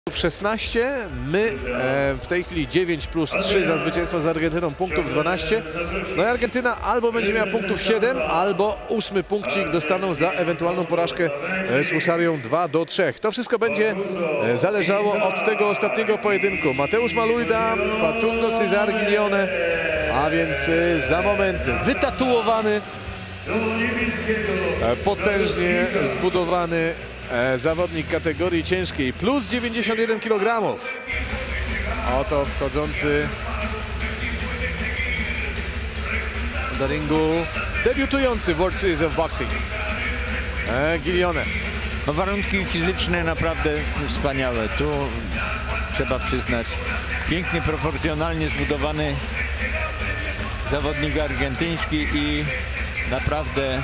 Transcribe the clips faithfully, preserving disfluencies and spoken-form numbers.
szesnaście, my e, w tej chwili dziewięć plus trzy za zwycięstwo z Argentyną, punktów dwanaście. No i Argentyna albo będzie miała punktów siedem, albo ósmy punkcik dostaną za ewentualną porażkę e, z Husarią dwa do trzech. To wszystko będzie e, zależało od tego ostatniego pojedynku. Mateusz Maluida, Facundo Cesar Gilione, a więc e, za moment wytatuowany, e, potężnie zbudowany E, zawodnik kategorii ciężkiej, plus dziewięćdziesiąt jeden kilogramów. Oto wchodzący do ringu debiutujący w World Series of Boxing e, Gilione. No, warunki fizyczne naprawdę wspaniałe. Tu trzeba przyznać, pięknie, proporcjonalnie zbudowany zawodnik argentyński i naprawdę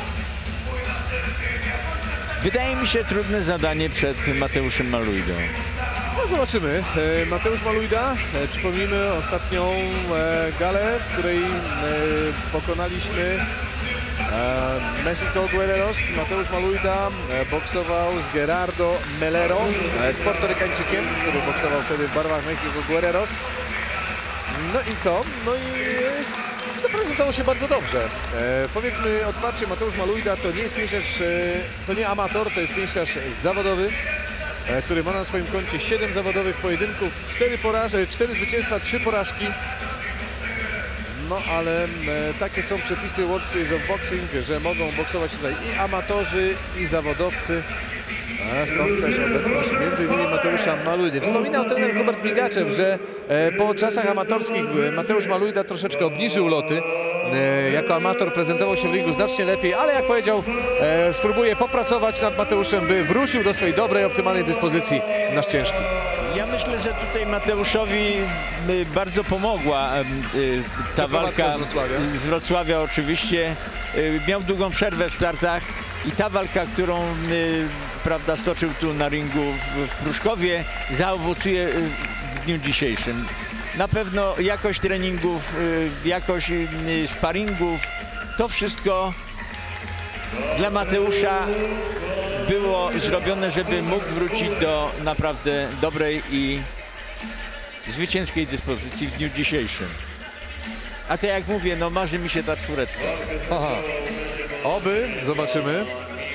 wydaje mi się trudne zadanie przed Mateuszem Maluidą. No zobaczymy. E, Mateusz Maluida, e, przypomnijmy ostatnią e, galę, w której e, pokonaliśmy e, Mexico Guerreros. Mateusz Maluida e, boksował z Gerardo Melero, e, z portorykańczykiem, który boksował wtedy w barwach Mexico Guerreros. No i co? No i e, zaprezentował się bardzo dobrze. E, powiedzmy otwarcie, Mateusz Maluida to nie jest pięściarz, e, to nie amator, to jest pięściarz zawodowy, e, który ma na swoim koncie siedem zawodowych pojedynków, cztery porażki, cztery zwycięstwa, trzy porażki. No ale e, takie są przepisy World Series of Boxing, że mogą boksować tutaj i amatorzy, i zawodowcy. A stąd też obecność między innymi Mateusza Maluidy. Wspominał trener Hubert Migaczew, że e, po czasach amatorskich Mateusz Maluida troszeczkę obniżył loty. E, jako amator prezentował się w ringu znacznie lepiej, ale jak powiedział, e, spróbuje popracować nad Mateuszem, by wrócił do swojej dobrej, optymalnej dyspozycji na ciężki. Ja myślę, że tutaj Mateuszowi bardzo pomogła ta walka z Wrocławia. z Wrocławia oczywiście. Miał długą przerwę w startach i ta walka, którą prawda, stoczył tu na ringu w Pruszkowie, zaowocuje w dniu dzisiejszym. Na pewno jakość treningów, jakość sparingów, to wszystko dla Mateusza było zrobione, żeby mógł wrócić do naprawdę dobrej i zwycięskiej dyspozycji w dniu dzisiejszym. A tak jak mówię, no marzy mi się ta czwóreczka. Aha. Oby, zobaczymy.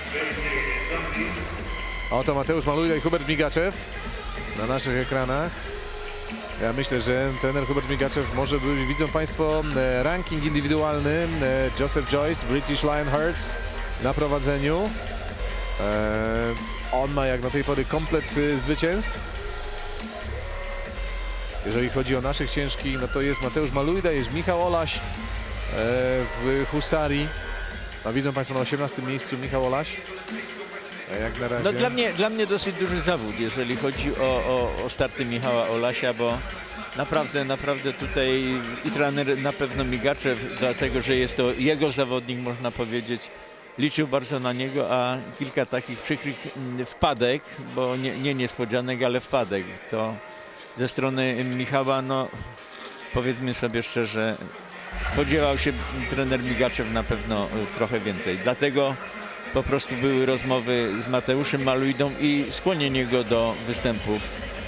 Oto Mateusz Maluida i Hubert Migaczew na naszych ekranach. Ja myślę, że trener Hubert Migaczew może by, widzą Państwo e, ranking indywidualny. E, Joseph Joyce, British Lionhearts na prowadzeniu. E, on ma jak do tej pory komplet e, zwycięstw. Jeżeli chodzi o naszych ciężkich, no to jest Mateusz Maluida, jest Michał Olaś e, w Husarii. No, widzą Państwo na osiemnastym miejscu Michał Olaś. E, jak na razie. No dla mnie, dla mnie dosyć duży zawód, jeżeli chodzi o, o, o starty Michała Olasia, bo naprawdę, naprawdę tutaj i trener na pewno Migaczew, dlatego że jest to jego zawodnik, można powiedzieć, liczył bardzo na niego, a kilka takich przykrych wpadek, bo nie, nie niespodzianek, ale wpadek, to ze strony Michała, no powiedzmy sobie szczerze, spodziewał się trener Migaczew na pewno trochę więcej. Dlatego po prostu były rozmowy z Mateuszem Maluidą i skłonienie go do występów.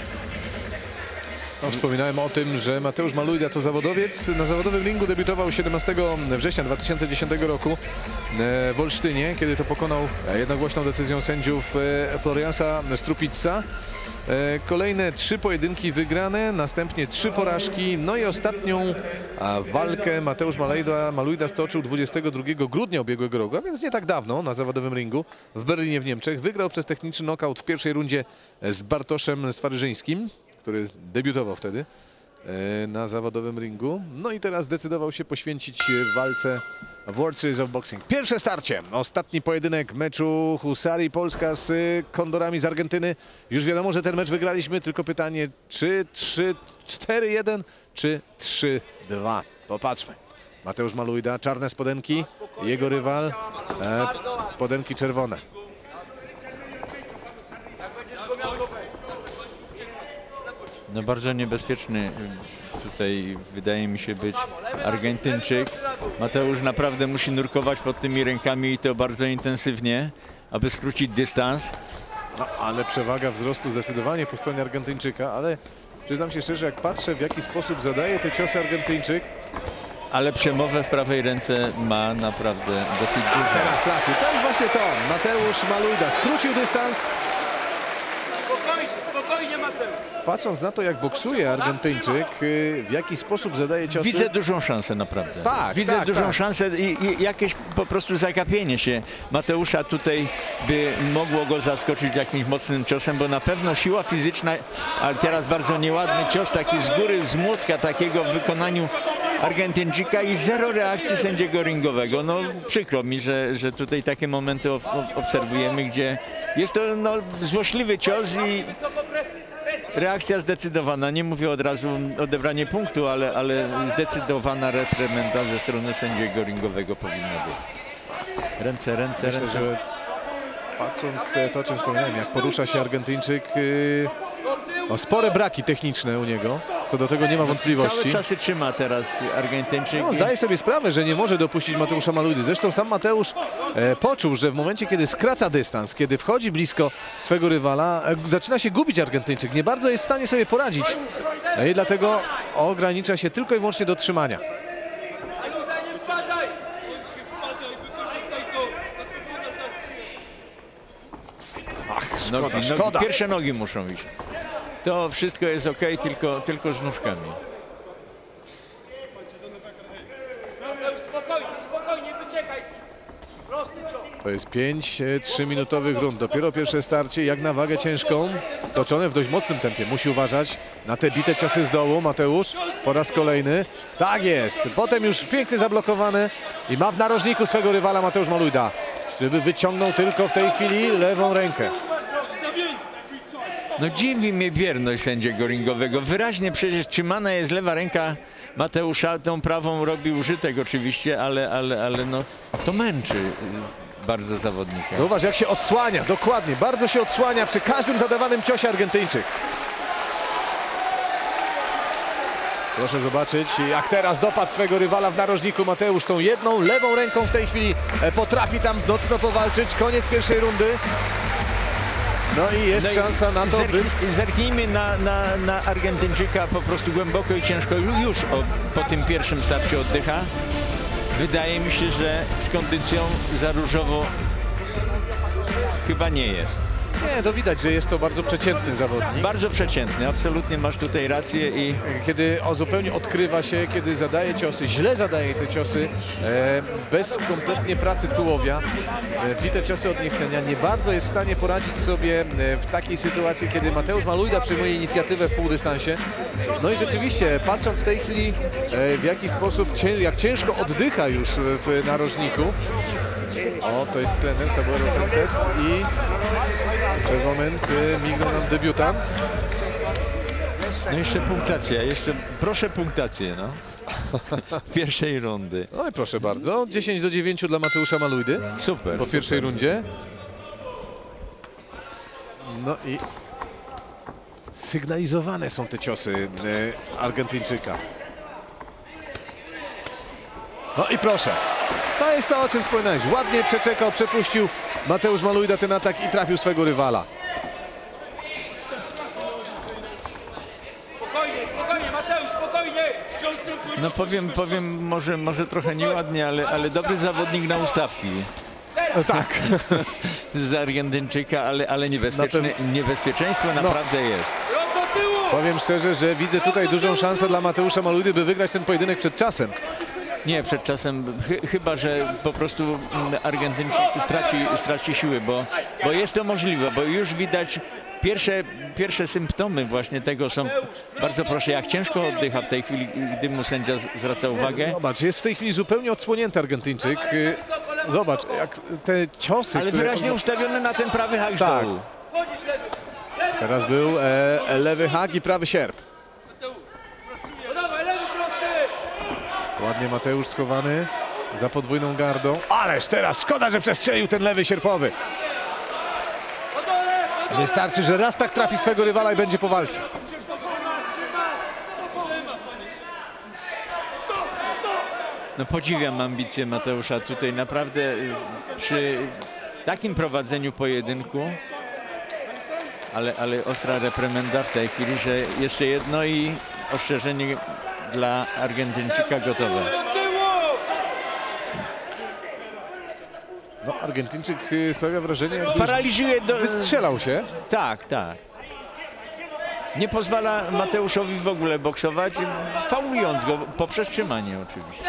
No, wspominałem o tym, że Mateusz Maluida to zawodowiec. Na zawodowym ringu debiutował siedemnastego września dwa tysiące dziesiątego roku w Olsztynie, kiedy to pokonał jednogłośną decyzją sędziów Floriansa Strupica. Kolejne trzy pojedynki wygrane, następnie trzy porażki, no i ostatnią walkę Mateusz Maluida, Maluida stoczył dwudziestego drugiego grudnia ubiegłego roku, a więc nie tak dawno, na zawodowym ringu w Berlinie w Niemczech. Wygrał przez techniczny knockout w pierwszej rundzie z Bartoszem Swaryżyńskim, który debiutował wtedy na zawodowym ringu. No i teraz zdecydował się poświęcić walce w World Series of Boxing. Pierwsze starcie, ostatni pojedynek meczu Husarii Polska z Kondorami z Argentyny. Już wiadomo, że ten mecz wygraliśmy, tylko pytanie, czy trzy cztery jeden, czy trzy dwa. Popatrzmy. Mateusz Maluida, czarne spodenki, jego rywal, e, spodenki czerwone. No bardzo niebezpieczny tutaj wydaje mi się być Argentyńczyk. Mateusz naprawdę musi nurkować pod tymi rękami i to bardzo intensywnie, aby skrócić dystans. No, ale przewaga wzrostu zdecydowanie po stronie Argentyńczyka, ale przyznam się szczerze, jak patrzę, w jaki sposób zadaje te ciosy Argentyńczyk. Ale przemowę w prawej ręce ma naprawdę dosyć dużo. Teraz trafił. To jest właśnie to. Mateusz Malujda skrócił dystans. Spokojnie, spokojnie, Mateusz. Patrząc na to, jak boksuje Argentyńczyk, y, w jaki sposób zadaje ciosy. Widzę dużą szansę naprawdę. Tak, Widzę tak, dużą tak. szansę i, i jakieś po prostu zagapienie się Mateusza tutaj by mogło go zaskoczyć jakimś mocnym ciosem, bo na pewno siła fizyczna, ale teraz bardzo nieładny cios, taki z góry, z młotka takiego w wykonaniu Argentyńczyka i zero reakcji sędziego ringowego. No przykro mi, że, że tutaj takie momenty ob obserwujemy, gdzie jest to no, złośliwy cios i reakcja zdecydowana. Nie mówię od razu odebranie punktu, ale, ale zdecydowana reprymenda ze strony sędziego ringowego powinna być. Ręce, ręce, Myślę, ręce. że patrząc e, to, o czym wspomniałem, jak porusza się Argentyńczyk, y, o, spore braki techniczne u niego, co do tego nie ma wątpliwości. Cały czas się trzyma teraz Argentyńczyk. No, zdaje sobie sprawę, że nie może dopuścić Mateusza Malujdy. Zresztą sam Mateusz e, poczuł, że w momencie, kiedy skraca dystans, kiedy wchodzi blisko swego rywala, e, zaczyna się gubić Argentyńczyk. Nie bardzo jest w stanie sobie poradzić e, i dlatego ogranicza się tylko i wyłącznie do trzymania. Nie wpadaj, nie wpadaj! Nie wpadaj, wykorzystaj to, na co było na tarczy. Ach, Nogi, szkoda, nogi, szkoda. pierwsze nogi muszą iść. To wszystko jest ok, tylko, tylko z nóżkami. Mateusz, spokojnie, spokojnie, wyczekaj. Prosty cios. To jest pięć trzyminutowych rund. Dopiero pierwsze starcie, jak na wagę ciężką, toczone w dość mocnym tempie. Musi uważać na te bite ciosy z dołu. Mateusz po raz kolejny. Tak jest. Potem już pięknie zablokowany i ma w narożniku swego rywala Mateusz Malujda, żeby wyciągnął tylko w tej chwili lewą rękę. No dziwi mnie bierność sędziego ringowego. Wyraźnie przecież trzymana jest lewa ręka Mateusza, tą prawą robi użytek oczywiście, ale, ale, ale no to męczy bardzo zawodnika. Zauważ, jak się odsłania, dokładnie, bardzo się odsłania przy każdym zadawanym ciosie Argentyńczyk. Proszę zobaczyć, jak teraz dopadł swego rywala w narożniku. Mateusz tą jedną, lewą ręką w tej chwili potrafi tam mocno powalczyć. Koniec pierwszej rundy. No i jest No i szansa na to, zerk by... Zerknijmy na, na, na Argentyńczyka po prostu głęboko i ciężko. Już o, po tym pierwszym starcie oddycha. Wydaje mi się, że z kondycją za różowo chyba nie jest. Nie, to widać, że jest to bardzo przeciętny zawodnik. Bardzo przeciętny, absolutnie masz tutaj rację i Kiedy o zupełnie odkrywa się, kiedy zadaje ciosy, źle zadaje te ciosy, e, bez kompletnie pracy tułowia, e, bite ciosy od niechcenia, nie bardzo jest w stanie poradzić sobie e, w takiej sytuacji, kiedy Mateusz Malujda przyjmuje inicjatywę w półdystansie. No i rzeczywiście, patrząc w tej chwili, e, w jaki sposób, cię, jak ciężko oddycha już w narożniku. O, to jest trener Samuel Fuentes i przez moment e, mignął nam debiutant. no jeszcze punktacja, jeszcze proszę punktację, no. Pierwszej rundy. No i proszę bardzo, dziesięć do dziewięciu dla Mateusza Malujdy Super. po pierwszej super. rundzie. No i sygnalizowane są te ciosy e, Argentyńczyka. No i proszę, to jest to, o czym wspominałeś. Ładnie przeczekał, przepuścił Mateusz Malujda ten atak i trafił swego rywala. Spokojnie, spokojnie, Mateusz, spokojnie. Cios ten twój. No powiem, powiem może, może trochę nieładnie, ale, ale dobry zawodnik na ustawki. No tak, Z Argentyńczyka, ale, ale niebezpieczne, niebezpieczeństwo naprawdę jest. Rąk do tyłu. powiem szczerze, że widzę tutaj dużą szansę dla Mateusza Malujdy, by wygrać ten pojedynek przed czasem. Nie, przed czasem, chy, chyba że po prostu mm, Argentyńczyk straci, straci siły, bo, bo jest to możliwe, bo już widać pierwsze, pierwsze symptomy właśnie tego są, bardzo proszę, jak ciężko oddycha w tej chwili, gdy mu sędzia z- zwraca uwagę. Zobacz, jest w tej chwili zupełnie odsłonięty Argentyńczyk. Y, Zobacz, jak te ciosy, Ale które wyraźnie on- ustawiony na ten prawy hak z Tak. dołu. Wchodzisz lewy. Lewy. Teraz był e, lewy hak i prawy sierp. Do tyłu. Pracuje. No dawaj, lewy prosty. Ładnie Mateusz schowany za podwójną gardą. Ależ teraz szkoda, że przestrzelił ten lewy sierpowy. Do dole, do dole. Wystarczy, że raz tak trafi swego rywala i będzie po walce. Trzyma, trzyma. Trzyma, panie. No podziwiam ambicje Mateusza tutaj naprawdę y, przy takim prowadzeniu pojedynku ale, ale ostra reprymenda w tej chwili, że jeszcze jedno i ostrzeżenie dla Argentyńczyka gotowe. No, Argentyńczyk y, sprawia wrażenie, jakby Paraliżuje do... wystrzelał się. Tak, tak. Nie pozwala Mateuszowi w ogóle boksować, faulując go poprzez trzymanie oczywiście.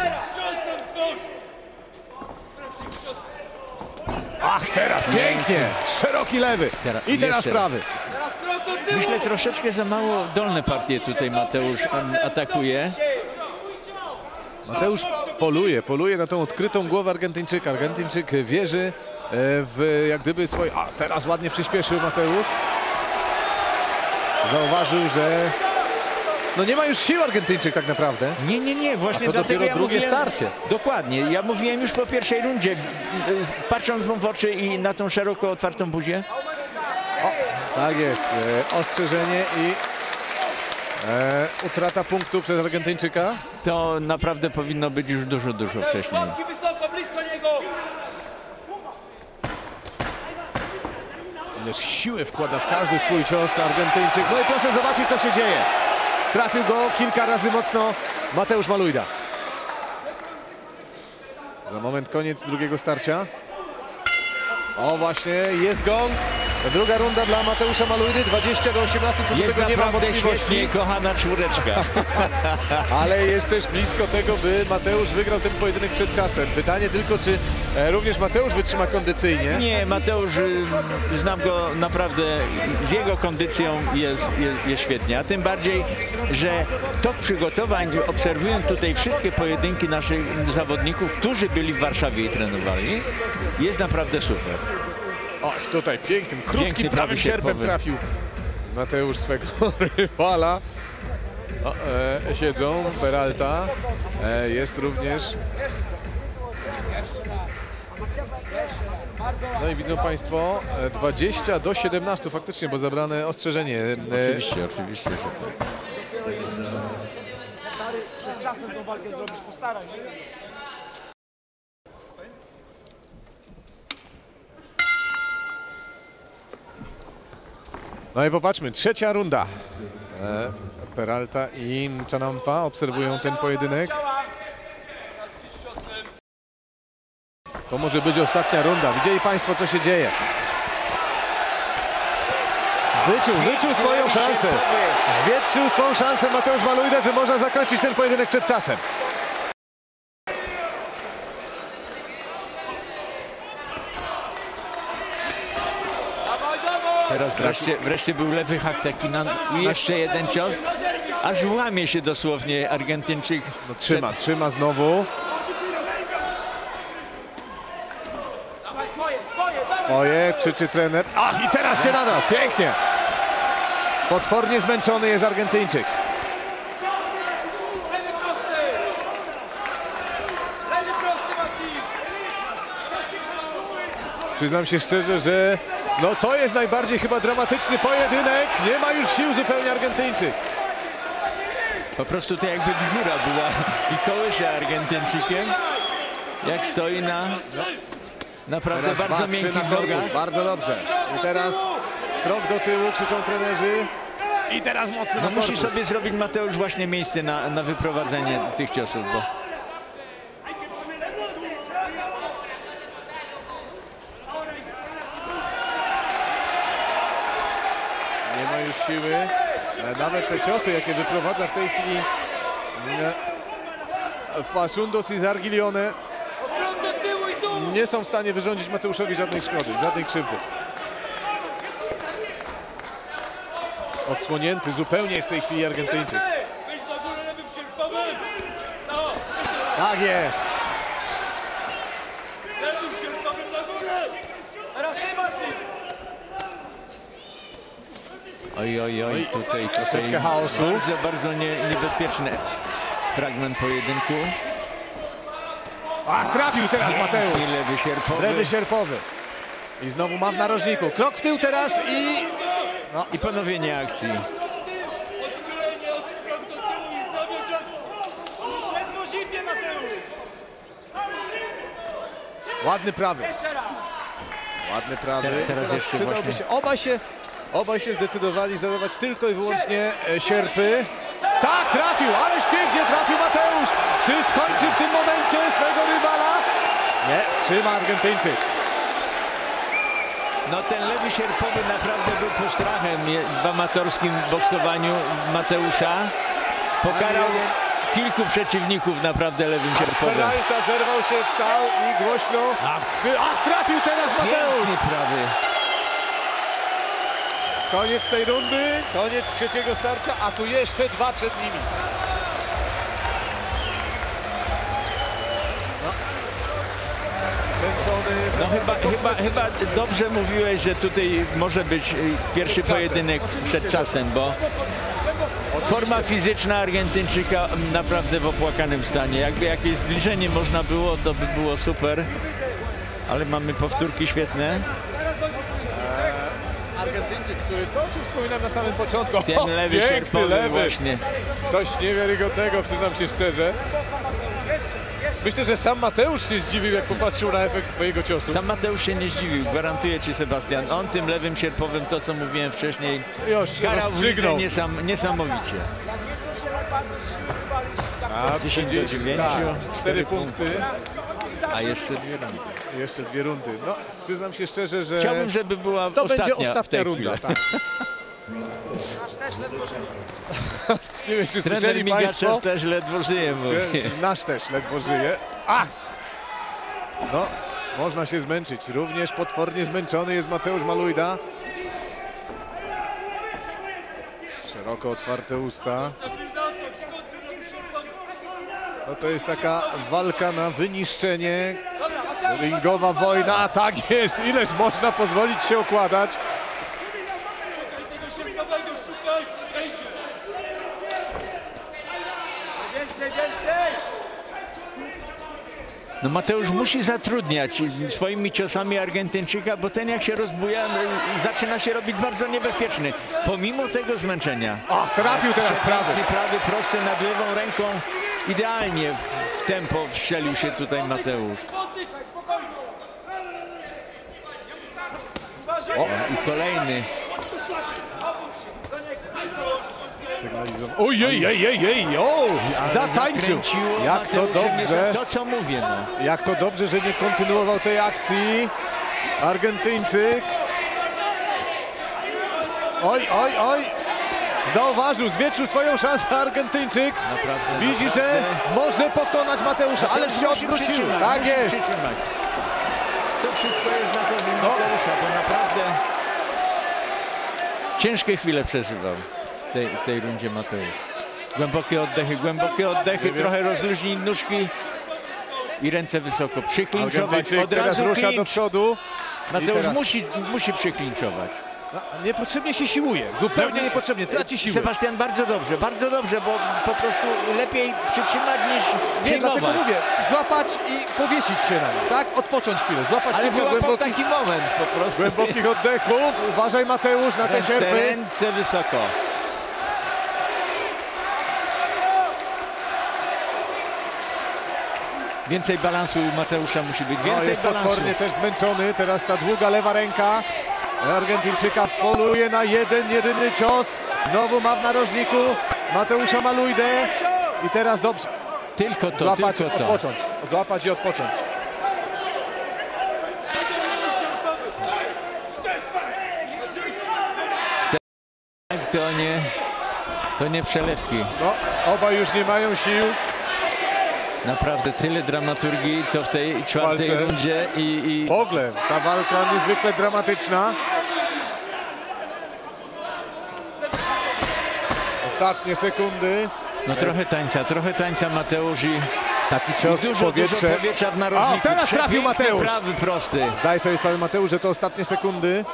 Ach, teraz pięknie! Szeroki lewy. Teraz- I teraz jeszcze. prawy. Teraz krok do tyłu! Myślę, troszeczkę za mało dolne partie tutaj Mateusz em, atakuje. Mateusz poluje, poluje na tą odkrytą głowę Argentyńczyka. Argentyńczyk wierzy e, w jak gdyby swoje... A, teraz ładnie przyspieszył Mateusz. Zauważył, że no nie ma już sił Argentyńczyk tak naprawdę. Nie, nie, nie, właśnie A to dlatego dopiero ja drugie mówiłem, starcie. Dokładnie, ja mówiłem już po pierwszej rundzie, patrząc mu w oczy i na tą szeroko otwartą buzię. Tak jest, e, ostrzeżenie i e, utrata punktu przez Argentyńczyka. To naprawdę powinno być już dużo, dużo wcześniej. Łapki wysoko, blisko niego! Ileż siły wkłada w każdy swój cios Argentyńczyk. No i proszę zobaczyć, co się dzieje. Trafił go kilka razy mocno Mateusz Malujda. Za moment koniec drugiego starcia. O, właśnie, jest gong. Druga runda dla Mateusza Malujdy, dwadzieścia do osiemnastu, co do Jest tego nie ma naprawdę wątpliwości. świetnie, kochana czwóreczka. Ale jest też blisko tego, by Mateusz wygrał ten pojedynek przed czasem. Pytanie tylko, czy e, również Mateusz wytrzyma kondycyjnie. Nie, Mateusz, y, znam go naprawdę, z jego kondycją jest, jest, jest świetnie, a tym bardziej, że tok przygotowań, obserwując tutaj wszystkie pojedynki naszych zawodników, którzy byli w Warszawie i trenowali, jest naprawdę super. O, tutaj pięknym, krótkim Piękny prawym prawy sierpem sierpowy. trafił Mateusz swego rywala. O, e, siedzą, Peralta. E, jest również. No i widzą Państwo, e, dwadzieścia do siedemnastu faktycznie, bo zabrane ostrzeżenie. E, Oczywiście, oczywiście, że tak. Przed czasem tą walkę zrobić, postaraj się. No i popatrzmy, trzecia runda. E, Peralta i Chanampa obserwują ten pojedynek. To może być ostatnia runda. Widzieli Państwo, co się dzieje. Wyczuł, wyczuł swoją szansę. Zwietrzył swoją szansę Mateusz Malujda, że można zakończyć ten pojedynek przed czasem. Teraz wreszcie, wreszcie był lewy hak taki na, i jeszcze jeden cios, aż łamie się dosłownie Argentyńczyk. No, trzyma, trzyma znowu. Dawaj swoje, swoje, dawaj! Oje, krzyczy trener. Ach, i teraz się nadał. Pięknie. Potwornie zmęczony jest Argentyńczyk. Lewy prosty! Lewy prosty, Mati! Przyznam się szczerze, że no to jest najbardziej chyba dramatyczny pojedynek. Nie ma już sił zupełnie Argentyńczyk. Po prostu to jakby góra była i kołysze Argentyńczykiem, jak stoi na naprawdę Teraz bardzo dwa, trzy miękkich na korpus. nogach. Bardzo dobrze. I teraz krok do tyłu, krzyczą trenerzy. I teraz mocno No na musi korpus. sobie zrobić Mateusz właśnie miejsce na, na wyprowadzenie tych ciosów, bo Nie ma już siły. E, Nawet te ciosy, jakie wyprowadza w tej chwili e, Facundo Cizargiglione, Krok do tyłu i tu! nie są w stanie wyrządzić Mateuszowi żadnej szkody, żadnej krzywdy. Odsłonięty zupełnie jest w tej chwili Argentyńczyk. Weź na górę lewym sierpowym! No, Tak jest. lewym sierpowym na górę! Teraz ty, Mati! oj, oj, oj, tutaj, tutaj troszeczkę chaosu. bardzo, bardzo nie, niebezpieczny fragment pojedynku. Ach, trafił teraz Mateusz. I lewy sierpowy. Lewy sierpowy. I znowu ma w narożniku. Krok w tył teraz i... I ponowienie akcji. Odchylenie, od krok do tyłu i zdobyć akcję! Ledwo zimnie, Mateusz! Ładny prawy. Jeszcze raz! Ładny prawy. Teraz- teraz jeszcze przydałby właśnie- się. Obaj się Obaj się zdecydowali zadawać tylko i wyłącznie e, sierpy. Tak, trafił, ależ pięknie trafił Mateusz. Czy skończy w tym momencie swojego rywala? Nie, trzyma Argentyńczyk. No ten lewy sierpowy naprawdę był postrachem w amatorskim boksowaniu Mateusza. Pokarał kilku przeciwników naprawdę lewym sierpowym. Penalta, zerwał się, wstał i głośno. Ach, ach trafił teraz Mateusz. Piękny prawy. Koniec tej rundy, koniec trzeciego starcia, a tu jeszcze dwa przed nimi. No. Zmęczony. No chyba, chyba, chyba dobrze mówiłeś, że tutaj może być pierwszy pojedynek przed czasem, bo forma fizyczna Argentyńczyka naprawdę w opłakanym stanie. Jakby jakieś zbliżenie można było, to by było super. Ale mamy powtórki świetne. Argentyńczyk, który to, o czym wspominałem na samym początku. Ten lewy sierpowy lewy. właśnie. Coś niewiarygodnego, przyznam się szczerze. Myślę, że sam Mateusz się zdziwił, jak popatrzył na efekt swojego ciosu. Sam Mateusz się nie zdziwił, gwarantuję ci, Sebastian. On tym lewym sierpowym, to co mówiłem wcześniej, Już karał w lidze rozstrzygnął. niesam, niesamowicie. A dziesięć do dziewięciu. Tak, cztery punkty. A jeszcze dwie rundy. Jeszcze dwie rundy. No, przyznam się szczerze, że Chciałbym, żeby była to ostatnia, będzie w ostatnia tej runda. chwili. Tak. Nie wiem, czy Trener słyszeli państwo. Migaczew też ledwo żyje, mówi. Nasz też ledwo żyje. Ach! No, można się zmęczyć. Również potwornie zmęczony jest Mateusz Malujda. Szeroko otwarte usta. No to jest taka walka na wyniszczenie. Ringowa wojna, tak jest. Ileż można pozwolić się okładać. Szukaj tego sierpowego, szukaj! Wejdzie! Więcej, więcej! No Mateusz musi zatrudniać swoimi ciosami Argentyńczyka, bo ten jak się rozbuja, no, zaczyna się robić bardzo niebezpieczny. Pomimo tego zmęczenia. Ach, trafił teraz prawy. Piękny prawy, prosty nad lewą ręką. Idealnie w, w tempo wstrzelił się tutaj Mateusz. Oddychaj, spokojnie! Uważaj! O, i kolejny. Obudź się! Do niego! Blisko! Sygnalizował. Ojej, ej, ej, ej, o! Zatańczył. Zakręciło Jak to Mateusza dobrze. niesa- To co mówię, no. Jak to dobrze, że nie kontynuował tej akcji. Argentyńczyk. Oj, oj, oj. Zauważył, zwietrzył swoją szansę Argentyńczyk. Naprawdę, Widzi, naprawdę. że może pokonać Mateusza, ale się Musi odwrócił. przytrzymać, Tak musi jest. przytrzymać. To wszystko jest na korzyść No. Mateusza, bo naprawdę ciężkie chwile przeżywał w tej, w tej rundzie Mateusz. Głębokie oddechy, głębokie oddechy, trochę rozluźnij nóżki i ręce wysoko. Przyklinczować, Argentyńczyk od teraz razu rusza do klincz. przodu. I Mateusz teraz- musi, musi przyklinczować. No, niepotrzebnie się siłuje, zupełnie niepotrzebnie, traci siłę. Sebastian, bardzo dobrze, bardzo dobrze, bo po prostu lepiej przytrzymać niż Nie, dlatego przyjmować. mówię, złapać i powiesić się na nim, tak? Odpocząć chwilę, złapać Ale kilka wyłapał głębokich, taki moment po prostu. głębokich oddechów. Uważaj Mateusz na te Ręce, sierpy. ręce wysoko. Więcej balansu u Mateusza musi być, No, więcej jest balansu. potwornie też zmęczony, teraz ta długa lewa ręka Argentyńczyka poluje na jeden, jedyny cios. Znowu ma w narożniku Mateusza Malujdę i teraz dobrze, Tylko to, złapać, tylko to. odpocząć, złapać i odpocząć. To nie, to nie przelewki. No, obaj już nie mają sił. Naprawdę tyle dramaturgii, co w tej czwartej Walce. rundzie i, i W ogóle ta walka niezwykle dramatyczna. Ostatnie sekundy. no trochę tańca, trochę tańca Mateusz i Taki i cios w dużo, dużo powietrze. powietrza w narożniku. A, teraz trafił Przepiękny Mateusz. prawy prosty. Zdaje sobie sprawę Mateusz, że to ostatnie sekundy.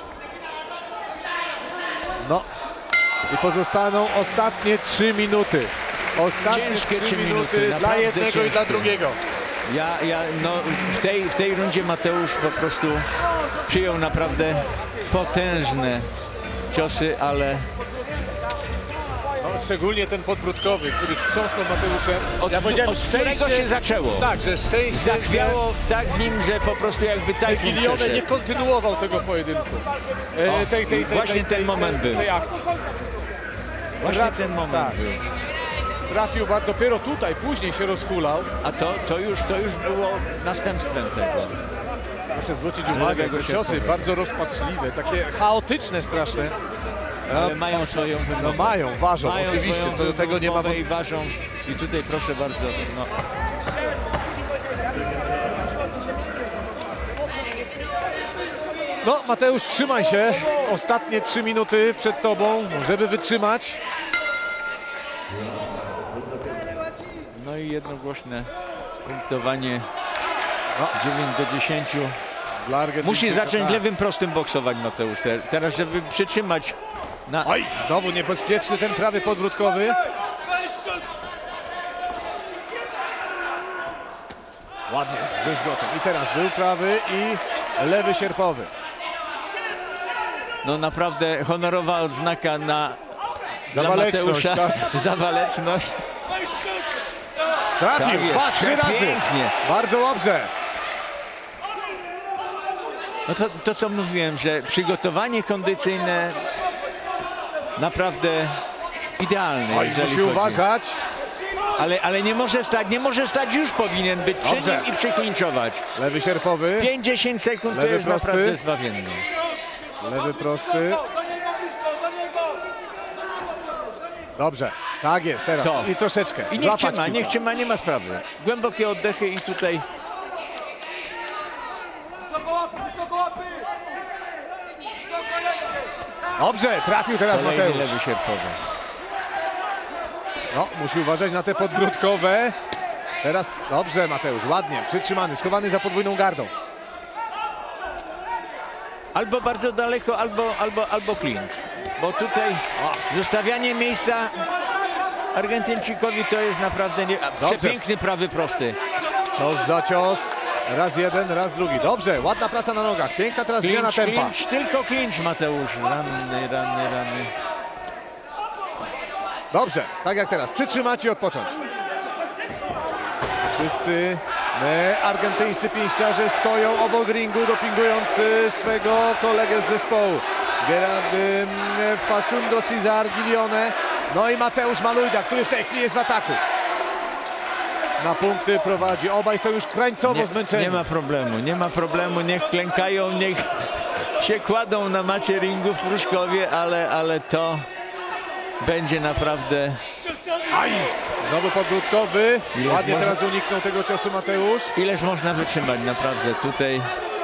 No i pozostaną ostatnie trzy minuty. Ostatnie Ciężkie trzy trzy minuty minuty, dla naprawdę jednego i dla ciężkie. drugiego. Ja, ja, no w tej, w tej rundzie Mateusz po prostu przyjął naprawdę potężne ciosy, ale No, szczególnie ten podbródkowy, który wstrząsnął Mateuszem. Od, Ja powiedziałem, od którego się zaczęło. Tak, że szczęście, Zachwiało tak w nim, że po prostu jakby że tajfun Gilione nie przeszedł. kontynuował tego pojedynku. E, O, tej, tej, tej, właśnie tej, ten tej, moment tej, był. tej akcji. Właśnie Trafił, ten moment tak. był. Trafił ba- dopiero tutaj, później się rozkulał. A to, to, już, to już było następstwem tego. Proszę zwrócić uwagę, Lewego te się ciosy powie. bardzo rozpaczliwe, takie chaotyczne straszne. Ale mają swoją wymowę. No mają, ważą, Mają oczywiście, swoją co do tego nie ma wymowę i ważą. I tutaj proszę bardzo, no, No, Mateusz, trzymaj się. Ostatnie trzy minuty przed tobą, żeby wytrzymać. no i jednogłośne punktowanie No. dziewięć do dziesięciu. Dla Argentyńczyka, Musi zacząć tak. lewym prostym boksować Mateusz. Te- Teraz, żeby przytrzymać na... Oj, znowu niebezpieczny ten prawy podbródkowy. Weź cios! Ładnie, ze zgotem. I teraz był prawy i lewy sierpowy. No naprawdę honorowa odznaka na Za dla waleczność, Mateusza. tak. Za waleczność. Weź cios! Trafił, Tak jest, dwa, trzy razy. pięknie. Bardzo dobrze. No to, to co mówiłem, że przygotowanie kondycyjne naprawdę idealne, Oj, jeżeli musi chodzi. uważać. Ale, ale nie może stać, nie może stać, już powinien być przy Dobrze. nim i przyklinczować. Lewy sierpowy, pięć do dziesięciu sekund to Lewy jest prosty. naprawdę zbawienne. lewy prosty. Do niego blisko, do niego! Dobrze, tak jest teraz. To. I troszeczkę. I niech Złapać trzyma, piłkę. niech trzyma, nie ma sprawy. Głębokie oddechy i tutaj Wysoko łapy, wysoko łapy! Wysoko ręce! Dobrze, trafił teraz kolejny Mateusz. lewy sierpowy. No, musi uważać na te podbródkowe. Teraz, dobrze Mateusz, ładnie, przytrzymany, schowany za podwójną gardą. Albo bardzo daleko, albo, albo, albo clinch. Bo tutaj zostawianie miejsca Argentyńczykowi to jest naprawdę nie... a, Dobrze. przepiękny prawy prosty. Cios za cios. Raz jeden, raz drugi. Dobrze, ładna praca na nogach. Piękna teraz zmiana Clinch, tempa. clinch, tylko clinch Mateusz. Ranny, ranny, ranny. Dobrze, tak jak teraz. Przytrzymać i odpocząć. Wszyscy e, argentyńscy pięściarze stoją obok ringu, dopingując e, swego kolegę z zespołu. Gerard e, Facundo Cesar Gilione. No i Mateusz Malujda, który w tej chwili jest w ataku. Na punkty prowadzi. Obaj są już krańcowo Nie, zmęczeni. nie ma problemu, nie ma problemu. Niech klękają, niech się kładą na macie ringu w Pruszkowie, ale, ale to będzie naprawdę... Aj! Znowu podbródkowy. Ileż Ładnie może- teraz uniknął tego ciosu Mateusz. Ileż można wytrzymać naprawdę tutaj.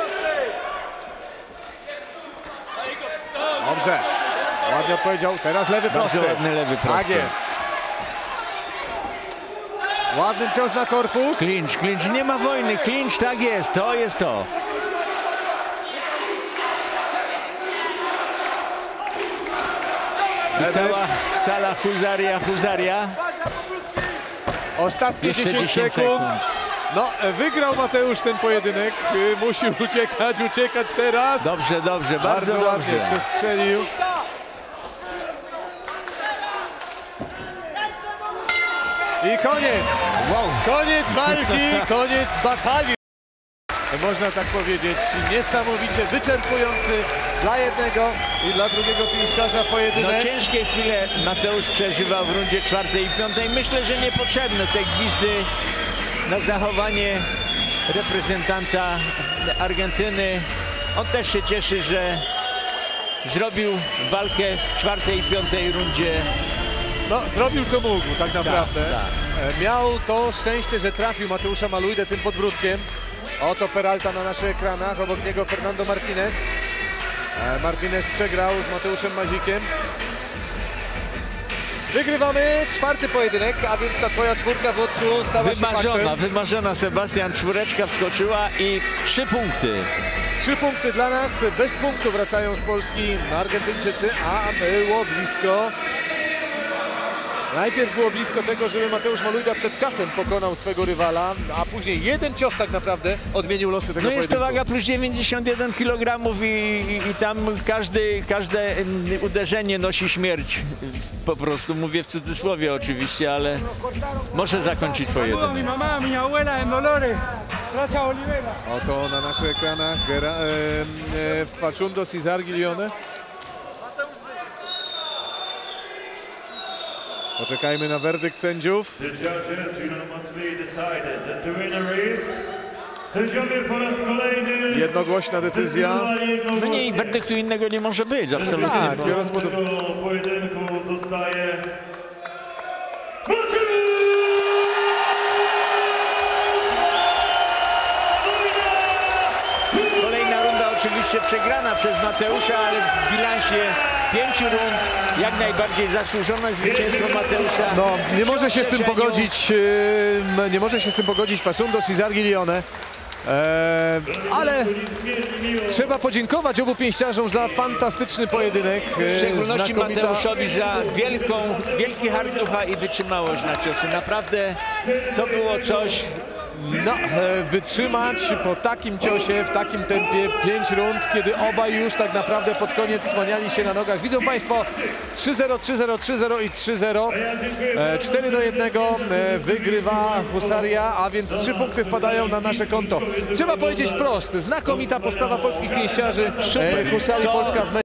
Dobrze. Ładnie odpowiedział. Teraz lewy Bardzo prosty. ładny lewy prosty. Tak jest. Ładny cios na korpus. Clinch, clinch, nie ma wojny, clinch, tak jest, to jest to. I Lewy. cała sala huzaria, huzaria. Ostatnie Jeszcze dziesięć, dziesięć sekund. sekund. No, wygrał Mateusz ten pojedynek. Y, Musi uciekać, uciekać teraz. Dobrze, dobrze, bardzo, Bardzo ładnie dobrze. przestrzelił. I koniec. Wow. Koniec walki, koniec batalii. Można tak powiedzieć, niesamowicie wyczerpujący dla jednego i dla drugiego pięściarza No pojedynek. ciężkie chwile Mateusz przeżywał w rundzie czwartej i piątej. Myślę, że niepotrzebne te gwizdy na zachowanie reprezentanta Argentyny. On też się cieszy, że zrobił walkę w czwartej i piątej rundzie. No, zrobił co mógł tak naprawdę. tak. E, Miał to szczęście, że trafił Mateusza Malujdę tym podbródkiem. Oto Peralta na naszych ekranach, obok niego Fernando Martinez. E, Martinez przegrał z Mateuszem Mazikiem. Wygrywamy czwarty pojedynek, a więc ta twoja czwórka w Łódzku stała się Wymarzona, faktem. wymarzona Sebastian, czwóreczka wskoczyła i trzy punkty. Trzy punkty dla nas, bez punktu wracają z Polski Argentyńczycy, a było blisko. Najpierw było blisko tego, żeby Mateusz Malujda przed czasem pokonał swego rywala, a później jeden cios tak naprawdę odmienił losy tego No jest to pojedynku. waga plus dziewięćdziesiąt jeden kilogramów i, i, i tam każdy, każde mm, uderzenie nosi śmierć. Po prostu mówię w cudzysłowie oczywiście, ale może zakończyć Saludo a pojedynek. mi mamá, a mi abuela en Dolores. Gracias, Olivera. Oto na naszych ekranach Gera, e, e, Facundo Cisargi-Lione. Poczekajmy na werdykt sędziów. The judges unanimously decided that the winner is... Sędziowie po raz kolejny... Jednogłośna decyzja. No nie, i werdyktu innego nie może być, absolutnie. Tak, nie. biorąc pod uwagę. tego pojedynku zostaje... Kolejna runda oczywiście przegrana przez Mateusza, ale w bilansie pięciu rund jak najbardziej zasłużone zwycięstwo Mateusza. No, nie może się z tym Prześledzeniu. pogodzić, e, nie może się z tym pogodzić Facundo Cisargi-Lione. E, ale trzeba podziękować obu pięściarzom za fantastyczny pojedynek. W E, szczególności znakomita- Mateuszowi za wielką, wielki hardducha i wytrzymałość na ciosy. Naprawdę to było coś. No, e, wytrzymać po takim ciosie, w takim tempie pięć rund, kiedy obaj już tak naprawdę pod koniec słaniali się na nogach. Widzą Państwo trzy zero, trzy zero, trzy zero i trzy zero. E, cztery do jednego e, wygrywa Husaria, a więc trzy punkty wpadają na nasze konto. Trzeba powiedzieć wprost, znakomita postawa polskich pięściarzy. E, Husarii Polska w